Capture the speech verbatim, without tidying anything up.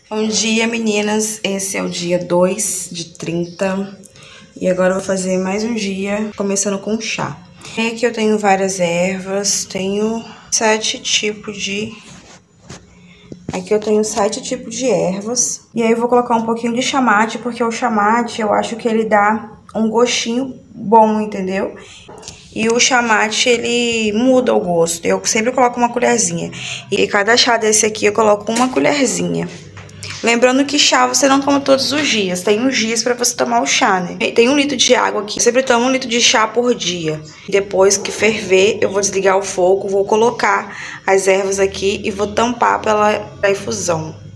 Bom dia, meninas. Esse é o dia dois de trinta. E agora eu vou fazer mais um dia, começando com chá. Aqui eu tenho várias ervas, tenho sete tipos de... Aqui eu tenho sete tipos de ervas. E aí eu vou colocar um pouquinho de chamate, porque o chamate eu acho que ele dá um gostinho bom, entendeu? E o chamate, ele muda o gosto. Eu sempre coloco uma colherzinha. E cada chá desse aqui eu coloco uma colherzinha. Lembrando que chá você não toma todos os dias. Tem uns dias pra você tomar o chá, né? Tem um litro de água aqui. Eu sempre tomo um litro de chá por dia. Depois que ferver, eu vou desligar o fogo, vou colocar as ervas aqui e vou tampar pela infusão.